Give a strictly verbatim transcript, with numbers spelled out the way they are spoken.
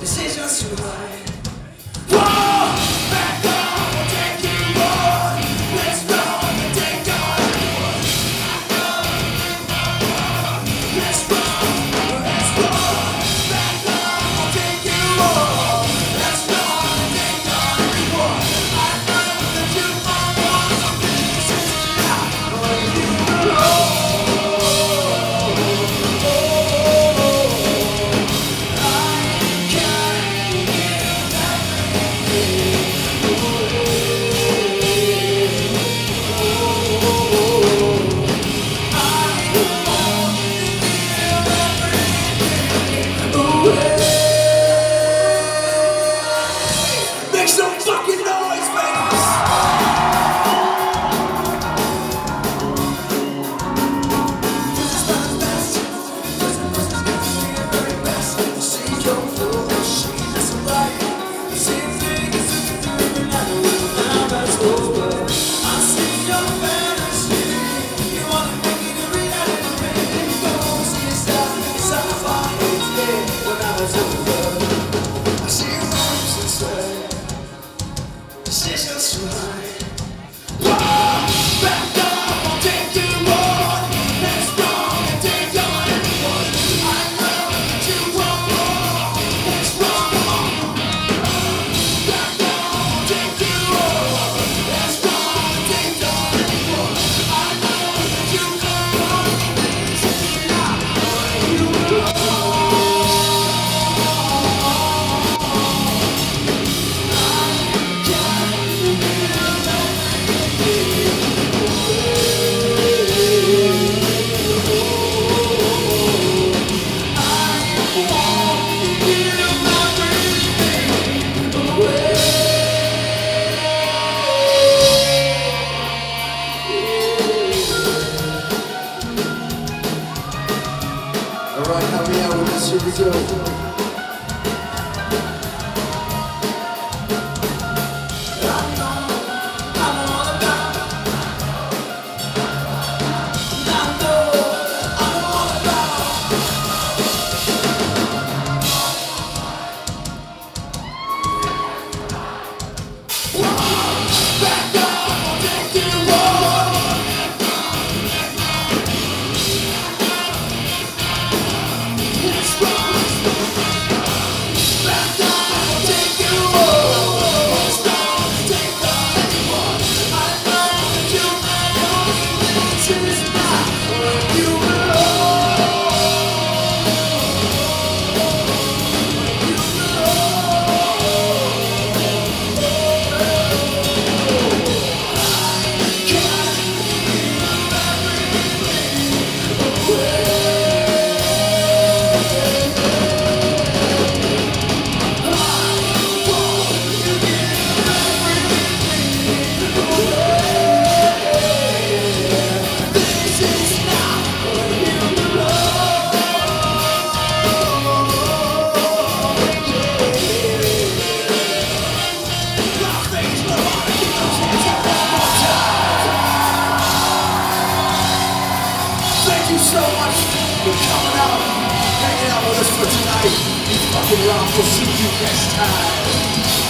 decisions to hide. Whoa, back up, we'll take you on. Let's go and take on everyone. Let's go, let's go. Back up, we'll take you on. Let's go and take on everyone. I know that you might want some pieces now, but you know. Make some fucking noise, babies! This is not the best. This is the very best. The seas don't flow, the shade is alive. The same thing is looking through the night. Now that's over. I see your fantasy. You want to make it a reality. Go see yourself inside the fire. Yeah, when I was over. I see your arms inside. Decisions to hide. Whoa, back up, I'll take you on. Let's go and take on everyone. I know that you want more. Let's roll. Back up, I'll take you on. Let's go and take on everyone. I know that you want more. This is not what you know. Alright, help me out with this, here we go. Thank you so much for coming out, hanging out with us for tonight. You fucking rock. We'll see you next time.